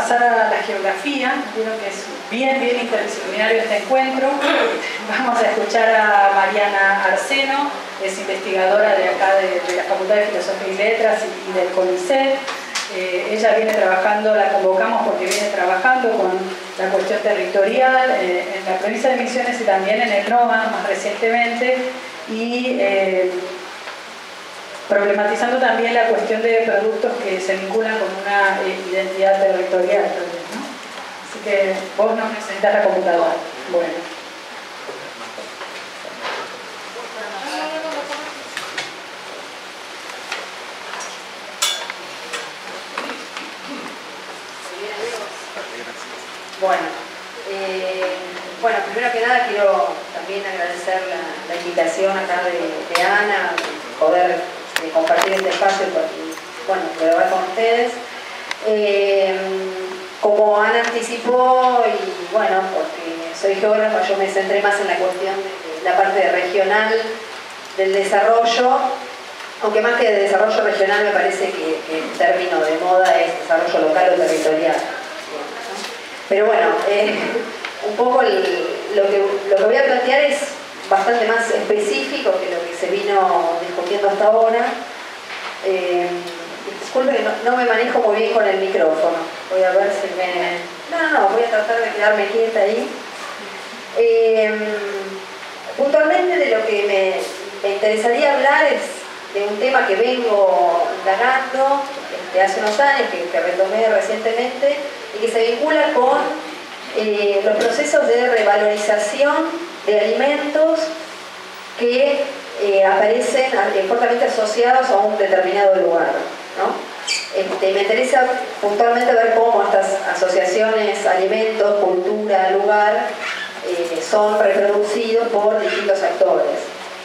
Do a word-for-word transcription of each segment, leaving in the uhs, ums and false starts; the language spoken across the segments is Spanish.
pasar a la geografía. Creo que es bien, bien interdisciplinario este encuentro. Vamos a escuchar a Mariana Arseno, es investigadora de acá de, de la Facultad de Filosofía y Letras y, y del CONICET. Eh, ella viene trabajando, la convocamos porque viene trabajando con la cuestión territorial eh, en la provincia de Misiones y también en el NOA más recientemente, y eh, problematizando también la cuestión de productos que se vinculan con una eh, identidad territorial también, ¿no? Así que vos no necesitas la computadora. Bueno. Bueno, eh, bueno, primero que nada quiero también agradecer la, la invitación acá de, de Ana, de poder de compartir este espacio y, bueno, grabar con ustedes. Eh, como Ana anticipó, y bueno, porque soy geógrafa, yo me centré más en la cuestión de la parte regional del desarrollo, aunque más que de desarrollo regional me parece que, que el término de moda es desarrollo local o territorial. Pero bueno, eh, un poco el, lo, que, lo que voy a plantear es bastante más específico que lo que se vino discutiendo hasta ahora. Eh, disculpe que no, no me manejo muy bien con el micrófono. Voy a ver si me... No, no, no, voy a tratar de quedarme quieta ahí. Eh, puntualmente de lo que me, me interesaría hablar es de un tema que vengo indagando desde hace unos años, que, que retomé recientemente, y que se vincula con eh, los procesos de revalorización de alimentos que eh, aparecen eh, fuertemente asociados a un determinado lugar, ¿no? Este, me interesa puntualmente ver cómo estas asociaciones, alimentos, cultura, lugar, eh, son reproducidos por distintos actores.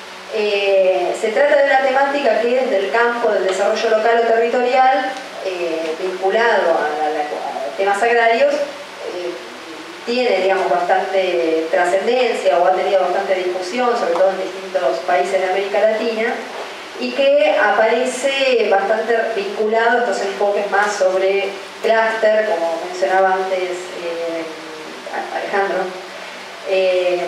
Eh, se trata de una temática que es del campo del desarrollo local o territorial, eh, vinculado a, la, a temas agrarios, eh, tiene, digamos, bastante trascendencia o ha tenido bastante discusión, sobre todo en distintos países de América Latina, y que aparece bastante vinculado a estos enfoques más sobre clúster, como mencionaba antes eh, Alejandro, eh,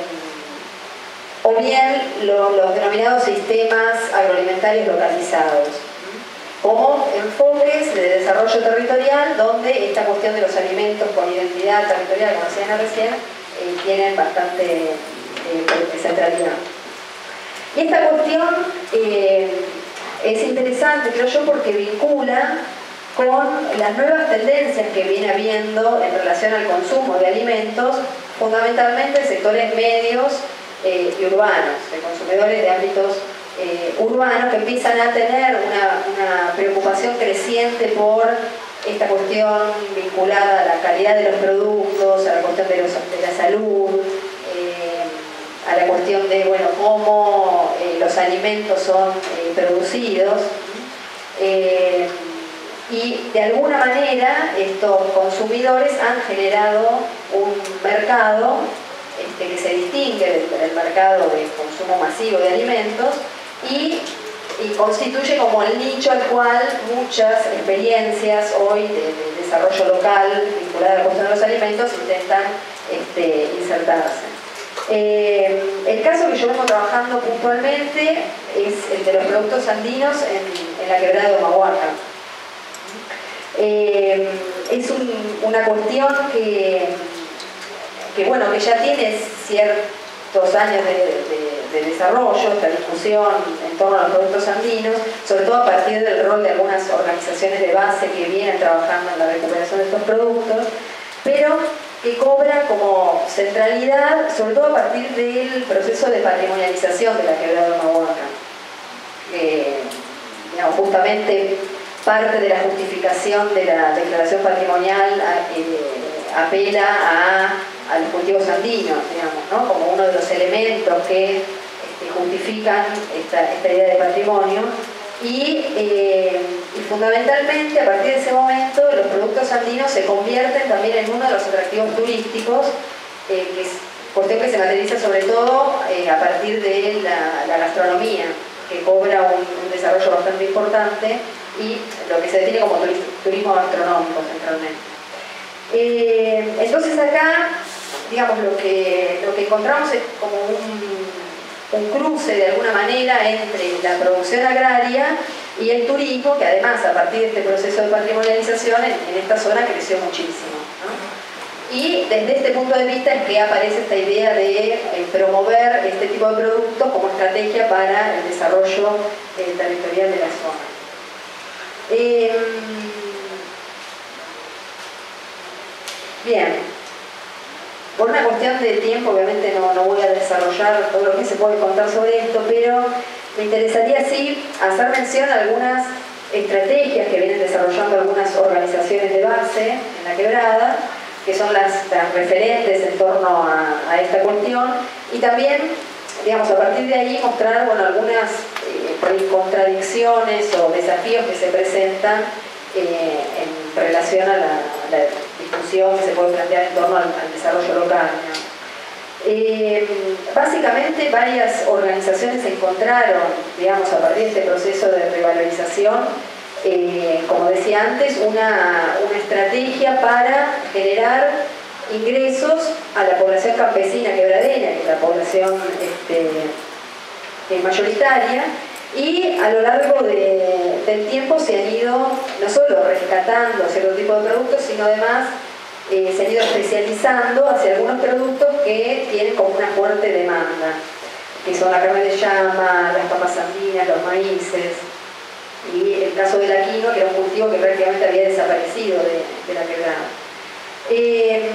o bien lo, los denominados sistemas agroalimentarios localizados, como enfoques de desarrollo territorial, donde esta cuestión de los alimentos con identidad territorial, como decían recién, eh, tienen bastante eh, centralidad. Y esta cuestión eh, es interesante, creo yo, porque vincula con las nuevas tendencias que viene habiendo en relación al consumo de alimentos, fundamentalmente en sectores medios eh, y urbanos, de consumidores de ámbitos eh, urbanos, que empiezan a tener una, una preocupación creciente por esta cuestión vinculada a la calidad de los productos, a la cuestión de, los, de la salud, eh, a la cuestión de, bueno, cómo eh, los alimentos son eh, producidos. Eh, y de alguna manera estos consumidores han generado un mercado este, que se distingue del, del mercado de consumo masivo de alimentos y, y constituye como el nicho al cual muchas experiencias hoy de, de desarrollo local vinculadas a la cuestión de los alimentos intentan este, insertarse. Eh, el caso que yo vengo trabajando puntualmente es el de los productos andinos en, en la quebrada de Humahuaca. Eh, es un, una cuestión que, que, bueno, que ya tiene ciertos años de, de, de desarrollo, esta discusión en torno a los productos andinos, sobre todo a partir del rol de algunas organizaciones de base que vienen trabajando en la recuperación de estos productos, pero que cobra como centralidad, sobre todo a partir del proceso de patrimonialización de la quebrada de Humahuaca. Eh, digamos, justamente parte de la justificación de la declaración patrimonial eh, apela a, a los cultivos andinos, digamos, ¿no? Como uno de los elementos que este, justifican esta, esta idea de patrimonio. Y, eh, y fundamentalmente a partir de ese momento los productos andinos se convierten también en uno de los atractivos turísticos, eh, que es cuestión que se materializa sobre todo eh, a partir de la, la gastronomía, que cobra un, un desarrollo bastante importante, y lo que se define como turismo gastronómico centralmente. Eh, entonces acá, digamos, lo que, lo que encontramos es como un, un cruce de alguna manera entre la producción agraria y el turismo, que además a partir de este proceso de patrimonialización en, en esta zona creció muchísimo, ¿no? Y desde este punto de vista es que aparece esta idea de eh, promover este tipo de productos como estrategia para el desarrollo eh, territorial de la zona. Eh, bien, por una cuestión de tiempo obviamente no, no voy a desarrollar todo lo que se puede contar sobre esto, pero me interesaría sí hacer mención a algunas estrategias que vienen desarrollando algunas organizaciones de base en la quebrada, que son las, las referentes en torno a, a esta cuestión, y también, digamos, a partir de ahí mostrar, bueno, algunas eh, contradicciones o desafíos que se presentan eh, en relación a la, a la discusión que se puede plantear en torno al, al desarrollo local, ¿no? Eh, básicamente varias organizaciones encontraron, digamos, a partir de este proceso de revalorización, eh, como decía antes, una, una estrategia para generar ingresos a la población campesina quebradeña, que es la población este, eh, mayoritaria, y a lo largo de, del tiempo se han ido no solo rescatando cierto tipo de productos, sino además Eh, se han ido especializando hacia algunos productos que tienen como una fuerte demanda, que son la carne de llama, las papas andinas, los maíces, y el caso del quinoa, que era un cultivo que prácticamente había desaparecido de, de la quebrada. Eh,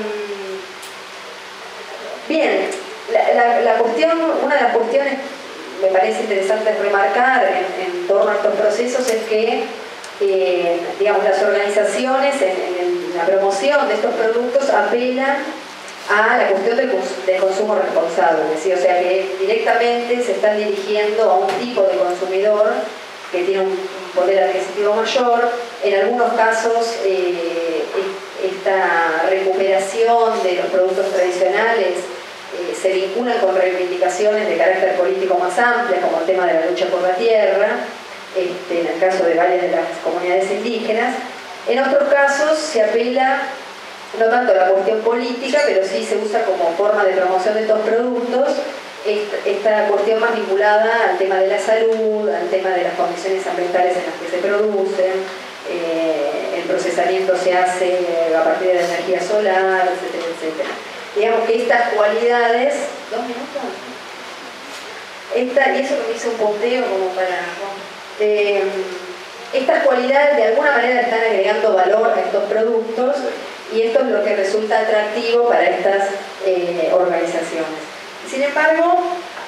bien, la, la, la cuestión, una de las cuestiones me parece interesante remarcar en, en torno a estos procesos es que eh, digamos, las organizaciones en, en el la promoción de estos productos apela a la cuestión del, del consumo responsable, ¿sí? O sea que directamente se están dirigiendo a un tipo de consumidor que tiene un poder adquisitivo mayor. En algunos casos eh, esta recuperación de los productos tradicionales eh, se vincula con reivindicaciones de carácter político más amplias, como el tema de la lucha por la tierra, este, en el caso de varias de las comunidades indígenas. En otros casos se apela no tanto a la cuestión política, pero sí se usa como forma de promoción de estos productos esta, esta cuestión más vinculada al tema de la salud, al tema de las condiciones ambientales en las que se producen, eh, el procesamiento se hace a partir de la energía solar, etcétera, etcétera. Digamos que estas cualidades... ¿Dos minutos? Esta, y eso que me hizo un punteo como para... Eh, Estas cualidades de alguna manera están agregando valor a estos productos y esto es lo que resulta atractivo para estas eh, organizaciones. Sin embargo,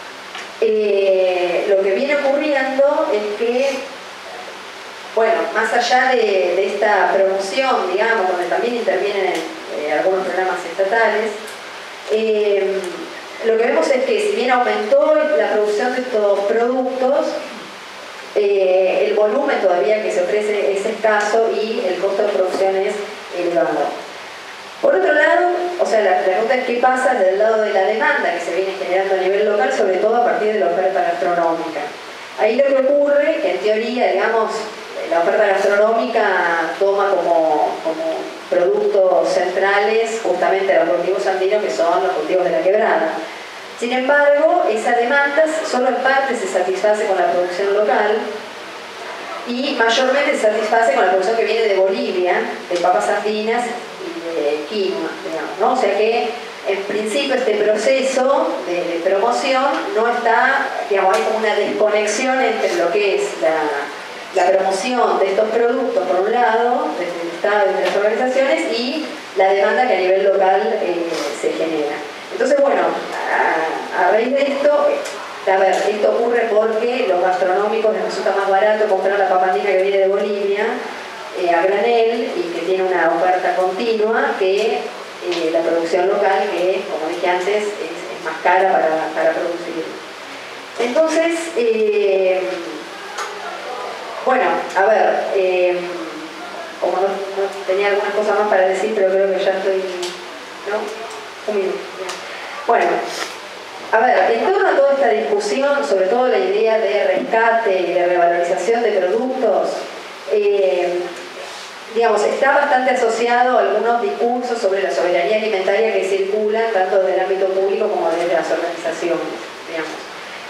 eh, lo que viene ocurriendo es que, bueno, más allá de, de esta promoción, digamos, donde también intervienen eh, algunos programas estatales, eh, lo que vemos es que si bien aumentó la producción de estos productos, Eh, el volumen todavía que se ofrece es escaso y el costo de producción es elevado. Por otro lado, o sea, la pregunta es qué pasa del lado de la demanda que se viene generando a nivel local, sobre todo a partir de la oferta gastronómica. Ahí lo que ocurre, que en teoría, digamos, la oferta gastronómica toma como, como productos centrales justamente los cultivos andinos, que son los cultivos de la quebrada. Sin embargo, esa demanda solo en parte se satisface con la producción local y mayormente se satisface con la producción que viene de Bolivia, de papas andinas y de quinoa, digamos, ¿no? O sea que en principio este proceso de, de promoción no está, digamos, hay como una desconexión entre lo que es la, la promoción de estos productos por un lado, desde el Estado y de las organizaciones, y la demanda que a nivel local eh, se genera. Entonces, bueno, a, a raíz de esto, a ver, esto ocurre porque los gastronómicos les resulta más barato comprar la papa andina que viene de Bolivia eh, a granel y que tiene una oferta continua que eh, la producción local, que, como dije antes, es, es más cara para, para producir. Entonces, eh, bueno, a ver, eh, como no, no tenía algunas cosas más para decir, pero creo que ya estoy, ¿no? Un minuto. Bueno, a ver, en torno a toda esta discusión, sobre todo la idea de rescate y de revalorización de productos, eh, digamos, está bastante asociado a algunos discursos sobre la soberanía alimentaria que circulan tanto desde el ámbito público como desde las organizaciones, digamos.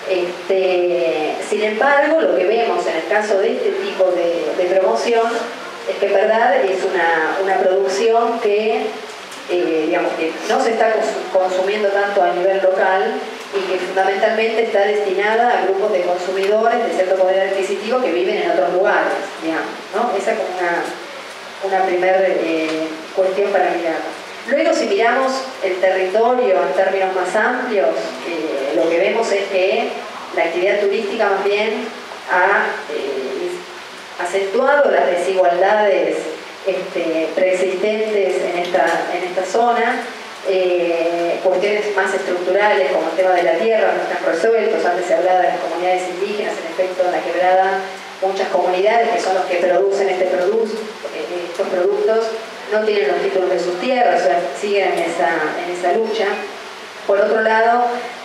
Este, sin embargo, lo que vemos en el caso de este tipo de, de promoción es que en verdad es una, una producción que, eh, digamos, que no se está consumiendo tanto a nivel local y que fundamentalmente está destinada a grupos de consumidores de cierto poder adquisitivo que viven en otros lugares, digamos, ¿no? Esa es como una, una primera eh, cuestión para mirar. Luego, si miramos el territorio en términos más amplios, eh, lo que vemos es que la actividad turística más bien ha eh, acentuado las desigualdades este, preexistentes en esta, en esta zona. Eh, cuestiones más estructurales como el tema de la tierra no están resueltos. Antes se hablaba de las comunidades indígenas, en efecto en la quebrada muchas comunidades que son los que producen este producto, eh, estos productos no tienen los títulos de sus tierras, o sea, siguen en esa, en esa lucha. Por otro lado,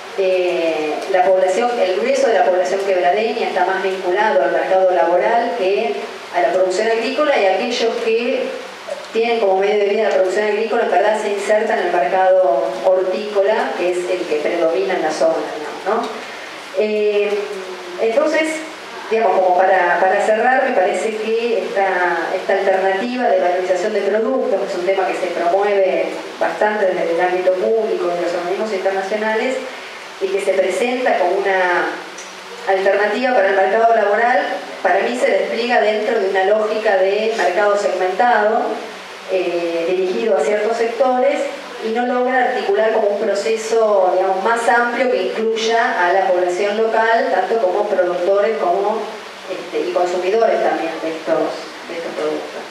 eh, la población, el grueso de la población quebradeña está más vinculado al mercado laboral que a la producción agrícola, y aquellos que tienen como medio de vida la producción agrícola en verdad se insertan en el mercado hortícola, que es el que predomina en la zona, ¿no? Eh, entonces, digamos, como para, para cerrar, me parece que esta, esta alternativa de valorización de productos, que es un tema que se promueve bastante desde el ámbito público de los organismos internacionales y que se presenta como una alternativa para el mercado laboral, para mí se despliega dentro de una lógica de mercado segmentado, eh, dirigido a ciertos sectores, y no logra articular como un proceso, digamos, más amplio que incluya a la población local, tanto como productores como este, y consumidores también de estos, de estos productos.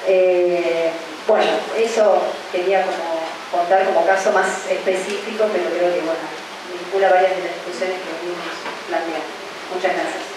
Eh, bueno, eso quería como contar como caso más específico, pero creo que bueno, vincula varias de las discusiones que venimos planteando. Muchas gracias.